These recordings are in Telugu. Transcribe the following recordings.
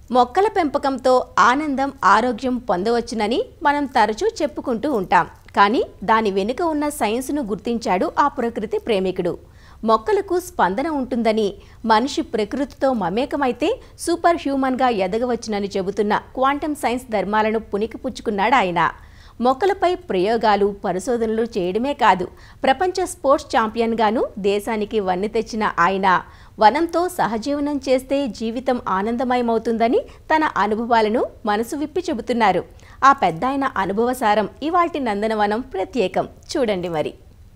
మొక్కల పెంపకంతో ఆనందం, ఆరోగ్యం పొందవచ్చునని మనం తరచూ చెప్పుకుంటూ ఉంటాం. కానీ దాని వెనుక ఉన్న సైన్స్ను గుర్తించాడు ఆ ప్రకృతి ప్రేమికుడు. మొక్కలకు స్పందన ఉంటుందని, మనిషి ప్రకృతితో మమేకమైతే సూపర్ హ్యూమన్గా ఎదగవచ్చునని చెబుతున్న క్వాంటమ్ సైన్స్ ధర్మాలను పుణికిపుచ్చుకున్నాడు ఆయన. మొక్కలపై ప్రయోగాలు, పరిశోధనలు చేయడమే కాదు, ప్రపంచ స్పోర్ట్స్ ఛాంపియన్గాను దేశానికి వన్నె తెచ్చిన ఆయన వనంతో సహజీవనం చేస్తే జీవితం ఆనందమయమవుతుందని తన అనుభవాలను మనసు విప్పి చెబుతున్నారు. ఆ పెద్దాయన అనుభవసారం ఇవాల్టి నందనవనం ప్రత్యేకం. చూడండి మరి.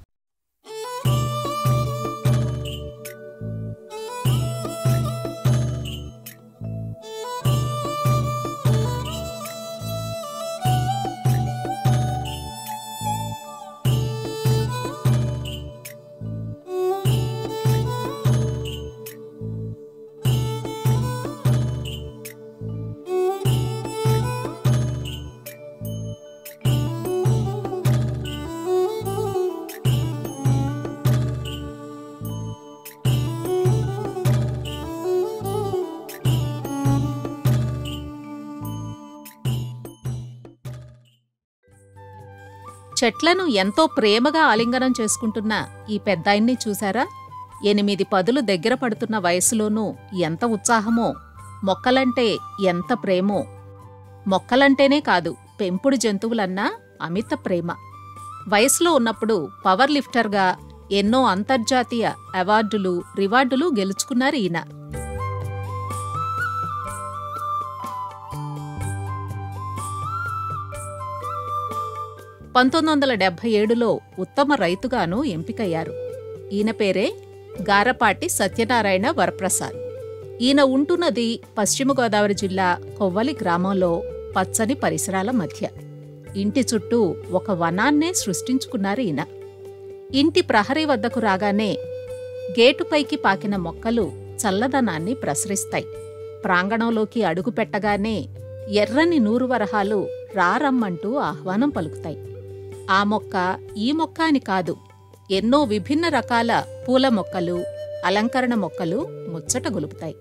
చెట్లను ఎంతో ప్రేమగా ఆలింగనం చేసుకుంటున్న ఈ పెద్దాయన్ని చూశారా? 8 పదులు దగ్గర పడుతున్న వయసులోనూ ఎంత ఉత్సాహమో, మొక్కలంటే ఎంత ప్రేమో. మొక్కలంటేనే కాదు, పెంపుడు జంతువులన్నా అమిత ప్రేమ. వయసులో ఉన్నప్పుడు పవర్ లిఫ్టర్గా ఎన్నో అంతర్జాతీయ అవార్డులు, రివార్డులు గెలుచుకున్నారు ఈయన. లో ఉత్తమ రైతుగాను ఎంపికయ్యారు. ఈయన పేరే గారపాటి సత్యనారాయణ వరప్రసాద్. ఈయన ఉంటున్నది పశ్చిమ గోదావరి జిల్లా కొవ్వలి గ్రామంలో పచ్చని పరిసరాల మధ్య. ఇంటి చుట్టూ ఒక వనాన్నే సృష్టించుకున్నారు ఈయన. ఇంటి ప్రహరీ వద్దకు రాగానే గేటుపైకి పాకిన మొక్కలు చల్లదనాన్ని ప్రసరిస్తాయి. ప్రాంగణంలోకి అడుగు పెట్టగానే ఎర్రని నూరువరహాలు రారమ్మంటూ ఆహ్వానం పలుకుతాయి. ఆ మొక్క, ఈ మొక్క అని కాదు, ఎన్నో విభిన్న రకాల పూల మొక్కలు, అలంకరణ మొక్కలు ముచ్చట గొలుపుతాయి.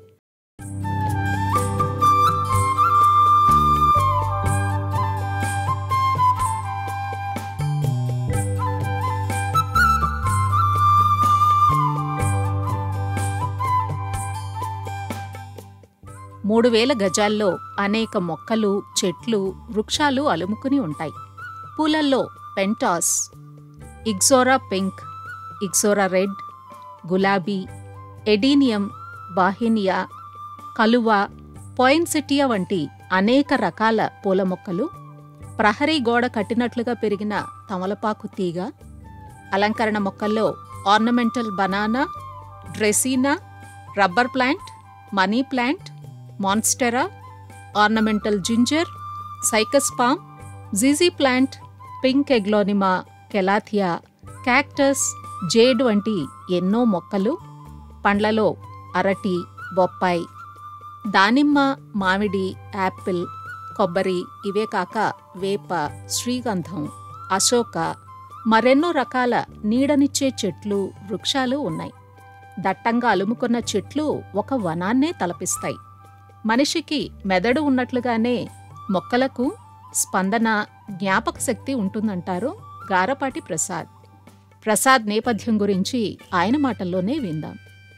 మూడు 3000 గజాల్లో అనేక మొక్కలు, చెట్లు, వృక్షాలు అలుముకుని ఉంటాయి. పూలల్లో pentas, ixora pink, ixora red, గులాబీ, ఎడీనియం, బాహినియా, కలువ, పోయిన్సెటియా వంటి అనేక రకాల పూల మొక్కలు, ప్రహరీ గోడ కట్టినట్లుగా పెరిగిన తమలపాకు తీగ, అలంకరణ మొక్కల్లో ornamental banana, dracaena, rubber plant, money plant, monstera, ornamental ginger, cycas palm, జీజీ plant, pink aglaonema, calathea, cactus, jade వంటి ఎన్నో మొక్కలు. పండ్లలో అరటి, బొప్పాయి, దానిమ్మ, మామిడి, యాపిల్, కొబ్బరి, ఇవే కాక వేప, శ్రీగంధం, అశోక, మరెన్నో రకాల నీడనిచ్చే చెట్లు, వృక్షాలు ఉన్నాయి. దట్టంగా అలుముకున్న చెట్లు ఒక వనాన్నే తలపిస్తాయి. మనిషికి మెదడు ఉన్నట్లుగానే మొక్కలకు స్పందన, జ్ఞాపక శక్తి ఉంటుందంటారు గారపాటి ప్రసాద్. ప్రసాద్ నేపథ్యం గురించి ఆయన మాటల్లోనే విందాం.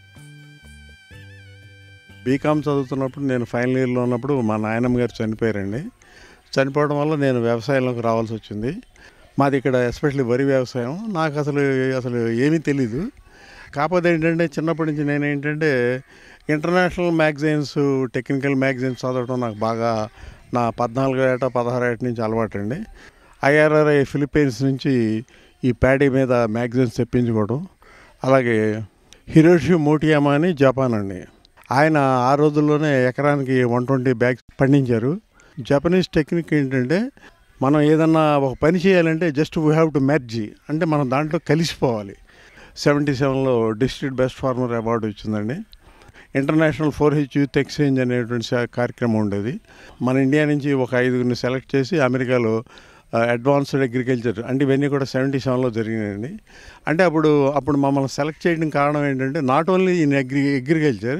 బీకామ్ చదువుతున్నప్పుడు, నేను ఫైనల్ ఇయర్లో ఉన్నప్పుడు మా నాయనమ్మ గారు చనిపోయారండి. చనిపోవడం వల్ల నేను వ్యవసాయంలోకి రావాల్సి వచ్చింది. మాది ఇక్కడ ఎస్పెషల్లీ వరి వ్యవసాయం. నాకు అసలు ఏమీ తెలీదు. కాకపోతే ఏంటంటే చిన్నప్పటి నుంచి నేనేంటంటే ఇంటర్నేషనల్ మ్యాగజైన్స్, టెక్నికల్ మ్యాగజైన్స్ చదవడం నాకు బాగా నా 14 ఏట 16 ఏట నుంచి అలవాటు అండి. IRRI ఫిలిప్పీన్స్ నుంచి ఈ ప్యాడీ మీద మ్యాగజైన్స్ తెప్పించుకోవడం. అలాగే హిరోషి మోటియామా అని జపాన్ అండి, ఆయన ఆ రోజుల్లోనే ఎకరానికి 120 బ్యాగ్స్ పండించారు. జపనీస్ టెక్నిక్ ఏంటంటే మనం ఏదన్నా ఒక పని చేయాలంటే just we have to merge, అంటే మనం దాంట్లో కలిసిపోవాలి. 77లో డిస్ట్రిక్ట్ బెస్ట్ ఫార్మర్ అవార్డు వచ్చిందండి. ఇంటర్నేషనల్ 4H యూత్ ఎక్స్చేంజ్ అనేటువంటి కార్యక్రమం ఉండేది. మన ఇండియా నుంచి ఒక 5గురిని సెలెక్ట్ చేసి అమెరికాలో అడ్వాన్స్డ్ అగ్రికల్చర్, అంటే ఇవన్నీ కూడా 77లో జరిగినాయండి. అంటే అప్పుడు మమ్మల్ని సెలెక్ట్ చేయడం కారణం ఏంటంటే నాట్ ఓన్లీ ఇన్ అగ్రికల్చర్,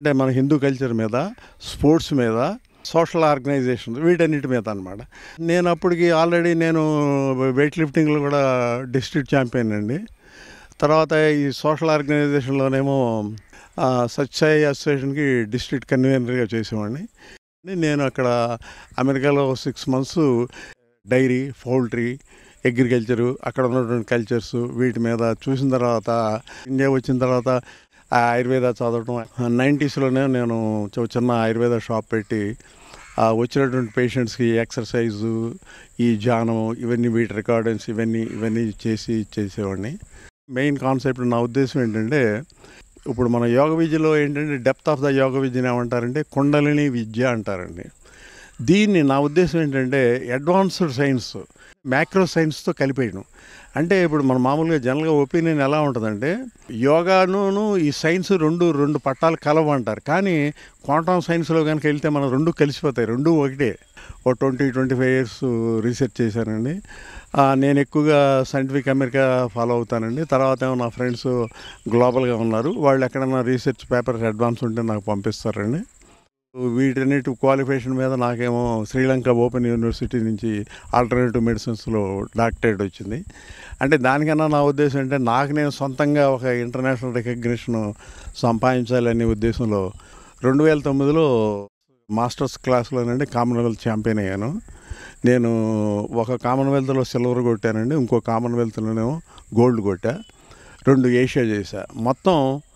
అంటే మన హిందూ కల్చర్ మీద, స్పోర్ట్స్ మీద, సోషల్ ఆర్గనైజేషన్ వీటన్నిటి మీద అనమాట. నేను అప్పటికి ఆల్రెడీ వెయిట్ లిఫ్టింగ్లో కూడా డిస్ట్రిక్ట్ ఛాంపియన్ అండి. తర్వాత ఈ సోషల్ ఆర్గనైజేషన్లోనేమో సత్యసాయి అసోసియేషన్కి డిస్ట్రిక్ట్ కన్వీనర్గా చేసేవాడిని. నేను అక్కడ అమెరికాలో 6 months డైరీ, పౌల్ట్రీ, అగ్రికల్చరు, అక్కడ ఉన్నటువంటి కల్చర్స్ వీటి మీద చూసిన తర్వాత ఇండియా వచ్చిన తర్వాత ఆయుర్వేద చదవటం. 90sలోనే నేను చిన్న ఆయుర్వేద షాప్ పెట్టి వచ్చినటువంటి పేషెంట్స్కి ఎక్సర్సైజు, ఈ ధ్యానం, ఇవన్నీ వీటి రికార్డెన్స్ ఇవన్నీ చేసేవాడిని. మెయిన్ కాన్సెప్ట్ నా ఉద్దేశం ఏంటంటే, ఇప్పుడు మన యోగ విద్యలో ఏంటంటే డెప్త్ ఆఫ్ ద యోగ విద్యని ఏమంటారంటే కుండలిని విద్య అంటారండి. దీన్ని నా ఉద్దేశం ఏంటంటే అడ్వాన్స్డ్ సైన్స్, మ్యాక్రో సైన్స్తో కలిపేయడం. అంటే ఇప్పుడు మన మామూలుగా జనరల్గా ఒపీనియన్ ఎలా ఉంటుందంటే, యోగాను ఈ సైన్స్ రెండు పట్టాలు కలవంటారు. కానీ క్వాంటమ్ సైన్స్లో కనుక వెళ్తే మనం రెండు కలిసిపోతాయి, రెండు ఒకటే. 20-25 years రీసెర్చ్ చేశానండి. నేను ఎక్కువగా సైంటిఫిక్ అమెరికా ఫాలో అవుతానండి. తర్వాత ఏమో నా ఫ్రెండ్స్ గ్లోబల్గా ఉన్నారు, వాళ్ళు ఎక్కడైనా రీసెర్చ్ పేపర్స్ అడ్వాన్స్ ఉంటే నాకు పంపిస్తారండి. వీటన్నిటి క్వాలిఫికేషన్ మీద నాకేమో శ్రీలంక ఓపెన్ యూనివర్సిటీ నుంచి ఆల్టర్నేటివ్ మెడిసిన్స్లో డాక్టరేట్ వచ్చింది. అంటే దానికన్నా నా ఉద్దేశం అంటే నేను సొంతంగా ఒక ఇంటర్నేషనల్ రికగ్నిషన్ సంపాదించాలనే ఉద్దేశంలో 2009లో మాస్టర్స్ క్లాస్లోనండి కామన్వెల్త్ ఛాంపియన్ అయ్యాను. నేను ఒక కామన్వెల్త్లో సిల్వర్ కొట్టానండి, ఇంకో కామన్వెల్త్లోనేమో గోల్డ్ కొట్టా, 2 ఏషియా చేశా. మొత్తం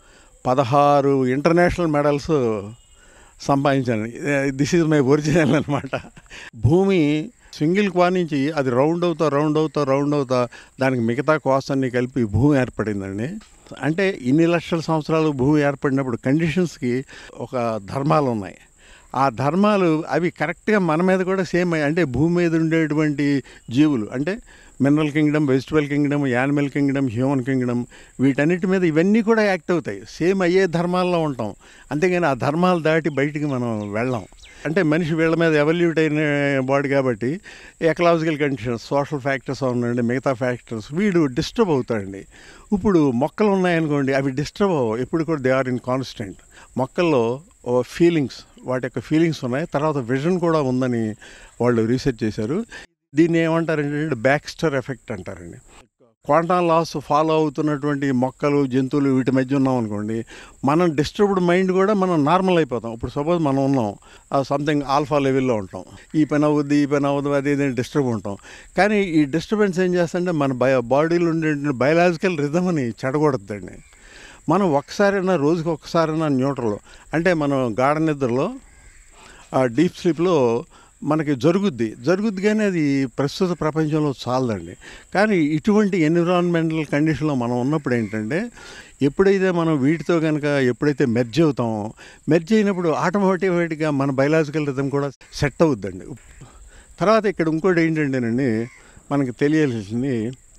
16 ఇంటర్నేషనల్ మెడల్స్ సంపాదించాను. దిస్ ఈజ్ మై ఒరిజినల్ అనమాట. భూమి సింగిల్ క్వా నుంచి అది రౌండ్ అవుతా దానికి మిగతా క్వాస్ అన్నీ కలిపి భూమి ఏర్పడిందండి. అంటే ఇన్ని లక్షల సంవత్సరాలు భూమి ఏర్పడినప్పుడు కండిషన్స్కి ఒక ధర్మాలు ఉన్నాయి. ఆ ధర్మాలు అవి కరెక్ట్గా మన మీద కూడా సేమ్. అంటే భూమి మీద ఉండేటువంటి జీవులు అంటే mineral kingdom, vegetable kingdom, animal kingdom, human kingdom, వీటన్నిటి మీద ఇవన్నీ కూడా యాక్ట్ అవుతాయి. సేమ్ అయ్యే ధర్మాల్లో ఉంటాం. అంతేగాని ఆ ధర్మాలు దాటి బయటికి మనం వెళ్ళాం. అంటే మనిషి వీళ్ళ మీద ఎవల్యూట్ అయిన బాడీ కాబట్టి ఎకలాజికల్ కండిషన్స్, సోషల్ ఫ్యాక్టర్స్ ఉన్నాయండి, మిగతా ఫ్యాక్టర్స్ వీడు డిస్టర్బ్ అవుతాడండి. ఇప్పుడు మొక్కలు ఉన్నాయనుకోండి, అవి డిస్టర్బ్ అవ్వవు, ఎప్పుడు కూడా దే ఆర్ ఇన్ కాన్స్టెంట్. మొక్కల్లో ఫీలింగ్స్, వాటి యొక్క ఫీలింగ్స్ ఉన్నాయి. తర్వాత విజన్ కూడా ఉందని వాళ్ళు రీసెర్చ్ చేశారు. దీన్ని ఏమంటారంటే బ్యాక్స్టర్ ఎఫెక్ట్ అంటారండి. క్వాంటమ్ లాస్ ఫాలో అవుతున్నటువంటి మొక్కలు, జంతువులు వీటి మధ్య ఉన్నాం అనుకోండి, మనం డిస్టర్బ్డ్ మైండ్ కూడా మనం నార్మల్ అయిపోతాం. ఇప్పుడు సపోజ్ మనం ఉన్నాం సంథింగ్ ఆల్ఫా లెవెల్లో ఉంటాం, ఈ పని అవ్వద్దు అది డిస్టర్బ్ ఉంటాం. కానీ ఈ డిస్టర్బెన్స్ ఏం చేస్తుంటే మన బాడీలో ఉండే బయలాజికల్ రిథమ్ని చెడగొడుతుందండి. మనం రోజుకి ఒక్కసారైనా న్యూట్రల్, అంటే మనం గాఢ నిద్రలో డీప్ స్లీప్లో మనకి జరుగుద్ది కానీ అది ప్రస్తుత ప్రపంచంలో చాలదండి. కానీ ఇటువంటి ఎన్విరాన్మెంటల్ కండిషన్లో మనం ఉన్నప్పుడు ఏంటంటే, ఎప్పుడైతే మనం వీటితో కనుక ఎప్పుడైతే మెర్జ్ అవుతామో, మెర్జ్ అయినప్పుడు ఆటోమేటిక్గా మన బయలాజికల్ రిథమ్ కూడా సెట్ అవుద్దండి. తర్వాత ఇక్కడ ఇంకోటి ఏంటంటేనండి, మనకి తెలియాల్సింది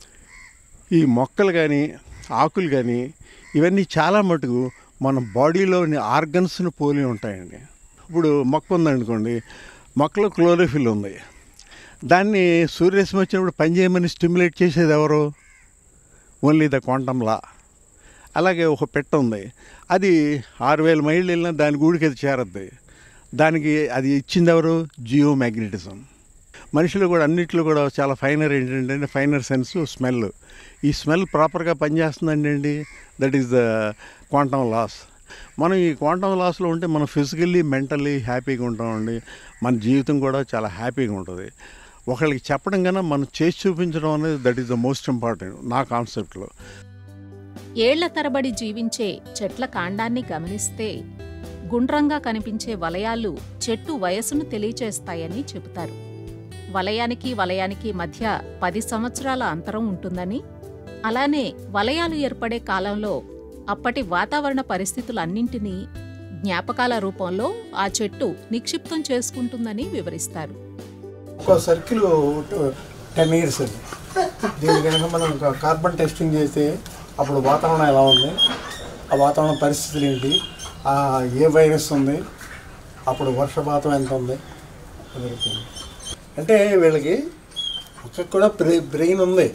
ఈ మొక్కలు కానీ ఆకులు కానీ ఇవన్నీ చాలా మటుకు మన బాడీలోని ఆర్గన్స్ని పోలి ఉంటాయండి. ఇప్పుడు మొక్క ఉందనుకోండి, మొక్కలో క్లోరోఫిల్ ఉంది, దాన్ని సూర్యరశ్మి వచ్చినప్పుడు పనిచేయమని స్టిమ్యులేట్ చేసేది ఎవరు? Only the quantum law. అలాగే ఒక పెట్ట ఉంది, అది 6000 మైళ్ళు వెళ్ళినా దాని గూడికి అది చేరద్ది. దానికి అది ఇచ్చింది ఎవరు? Geomagnetism. మనుషులు కూడా అన్నిట్లో కూడా చాలా ఫైనర్ ఏంటంటే ఫైనర్ సెన్స్ స్మెల్. ఈ స్మెల్ ప్రాపర్గా పనిచేస్తుందండి, that is the quantum laws. మనం ఈ క్వాంటమ్ లాస్లో ఉంటే మనం ఫిజికల్లీ మెంటల్లీ హ్యాపీగా ఉంటామండి. మన జీవితం కూడా చాలా హ్యాపీగా ఉంటుంది. ఒకళ్ళకి చెప్పడం కన్నా మనం చేసి చూపించడం అనేది that is the most important నా కాన్సెప్ట్లో. ఏళ్ల తరబడి జీవించే చెట్ల కాండాన్ని గమనిస్తే గుండ్రంగా కనిపించే వలయాలు చెట్టు వయసును తెలియచేస్తాయని చెబుతారు. వలయానికి మధ్య 10 సంవత్సరాల అంతరం ఉంటుందని, అలానే వలయాలు ఏర్పడే కాలంలో అప్పటి వాతావరణ పరిస్థితులన్నింటినీ జ్ఞాపకాల రూపంలో ఆ చెట్టు నిక్షిప్తం చేసుకుంటుందని వివరిస్తారు. ఒక సర్కిల్ 10 years అండి. దీని కనుక మనం కార్బన్ టెస్టింగ్ చేస్తే అప్పుడు వాతావరణం ఎలా ఉంది, ఆ వాతావరణ పరిస్థితులు ఏంటి, ఏ వైరస్ ఉంది, అప్పుడు వర్షపాతం ఎంత ఉంది జరుగుతుంది. అంటే వీళ్ళకి మొక్కకు కూడా బ్రెయిన్ ఉంది.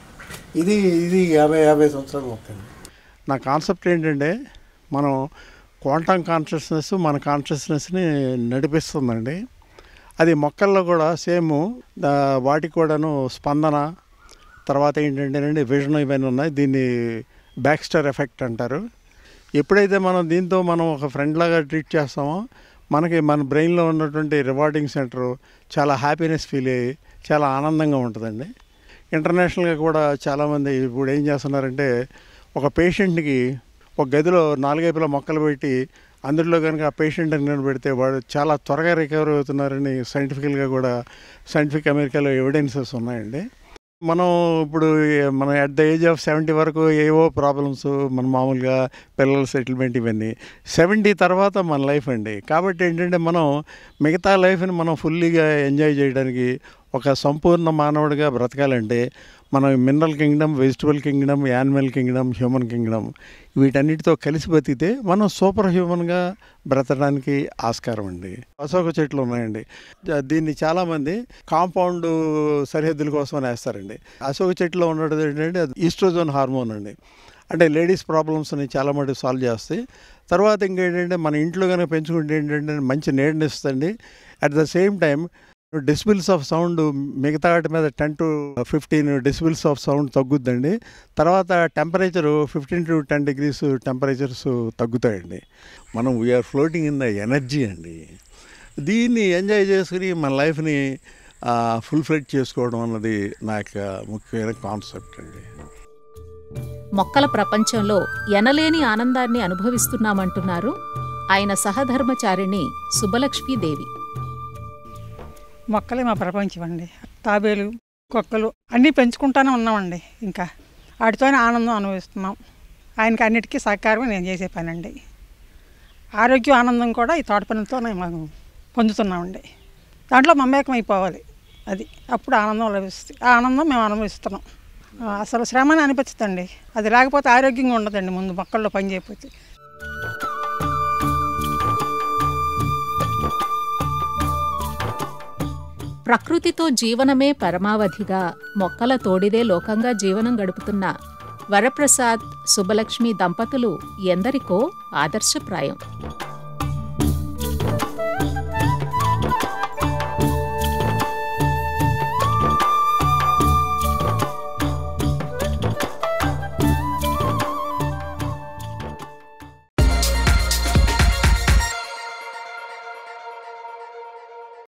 ఇది 50 సంవత్సరాలు మొక్కండి. నా కాన్సెప్ట్ ఏంటంటే, మనం క్వాంటమ్ కాన్షియస్నెస్ మన కాన్షియస్నెస్ని నడిపిస్తుందండి. అది మొక్కల్లో కూడా సేమ్, వాటికి కూడాను స్పందన, తర్వాత ఏంటంటేనండి విజన్ ఇవన్నీ ఉన్నాయి. దీన్ని బ్యాక్స్టర్ ఎఫెక్ట్ అంటారు. ఎప్పుడైతే మనం దీంతో మనం ఒక ఫ్రెండ్ లాగా ట్రీట్ చేస్తామో మనకి మన బ్రెయిన్లో ఉన్నటువంటి రివార్డింగ్ సెంటర్ చాలా హ్యాపీనెస్ ఫీల్ అయ్యి చాలా ఆనందంగా ఉంటుందండి. ఇంటర్నేషనల్గా కూడా చాలామంది ఇప్పుడు ఏం చేస్తున్నారంటే ఒక పేషెంట్కి ఒక గదిలో 4 వైపులా మొక్కలు పెట్టి అందులో కనుక ఆ పేషెంట్ని నిలబెడితే వాడు చాలా త్వరగా రికవర్ అవుతున్నారని సైంటిఫికల్గా కూడా సైంటిఫిక్ అమెరికాలో ఎవిడెన్సెస్ ఉన్నాయండి. మనం ఇప్పుడు మనం అట్ ద ఏజ్ ఆఫ్ 70 వరకు ఏవో ప్రాబ్లమ్స్, మన మామూలుగా పిల్లల సెటిల్మెంట్ ఇవన్నీ 70 తర్వాత మన లైఫ్ అండి. కాబట్టి ఏంటంటే మనం మిగతా లైఫ్ని మనం ఫుల్లీగా ఎంజాయ్ చేయడానికి, ఒక సంపూర్ణ మానవుడిగా బ్రతకాలంటే మనం mineral kingdom, vegetable kingdom, animal kingdom, human kingdom వీటన్నిటితో కలిసి బతికితే మనం సూపర్ హ్యూమన్గా బ్రతకడానికి ఆస్కారం అండి. అశోక చెట్లు ఉన్నాయండి. దీన్ని చాలామంది కాంపౌండ్ సరిహద్దుల కోసం వేస్తారండి. అశోక చెట్లో ఉన్నది ఏంటంటే ఈస్ట్రోజన్ హార్మోన్ అండి. అంటే లేడీస్ ప్రాబ్లమ్స్ని చాలా మటుకు సాల్వ్ చేస్తాయి. తర్వాత ఇంకేంటంటే మన ఇంట్లో కనుక పెంచుకుంటే ఏంటంటే మంచి నీడనిస్తుంది. At the same time decibels of sound మిగతా వాటి మీద 10 to 15 డెసిబిల్స్ ఆఫ్ సౌండ్ తగ్గుద్దండి. తర్వాత టెంపరేచరు 15 to 10 degrees టెంపరేచర్స్ తగ్గుతాయండి. మనం we are floating in the energy అండి. దీన్ని ఎంజాయ్ చేసుకుని మన లైఫ్ని ఫుల్ ఫ్లెడ్ చేసుకోవడం అన్నది నా యొక్క ముఖ్యమైన కాన్సెప్ట్ అండి. మొక్కల ప్రపంచంలో ఎనలేని ఆనందాన్ని అనుభవిస్తున్నామంటున్నారు ఆయన సహధర్మచారిణి సుబ్బలక్ష్మీదేవి. మొక్కలే మా ప్రపంచం అండి. తాబేలు, కుక్కలు అన్నీ పెంచుకుంటూనే ఉన్నామండి. ఇంకా వాటితోనే ఆనందం అనుభవిస్తున్నాం. ఆయనకి అన్నిటికీ సహకారమే నేను చేసే పని అండి. ఆరోగ్యం, ఆనందం కూడా ఈ తోట పనులతోనే మనం పొందుతున్నామండి. దాంట్లో మమేకం అయిపోవాలి, అది అప్పుడు ఆనందం లభిస్తుంది. ఆ ఆనందం మేము అనుభవిస్తున్నాం. అసలు శ్రమని అనిపించదండి. అది లేకపోతే ఆరోగ్యంగా ఉండదండి. ముందు మొక్కల్లో పని చేయకపోతే. ప్రకృతితో జీవనమే పరమావధిగా మొక్కల తోడిదే లోకంగా జీవనం గడుపుతున్న వరప్రసాద్, సుబ్బలక్ష్మి దంపతులు ఎందరికో ఆదర్శప్రాయం.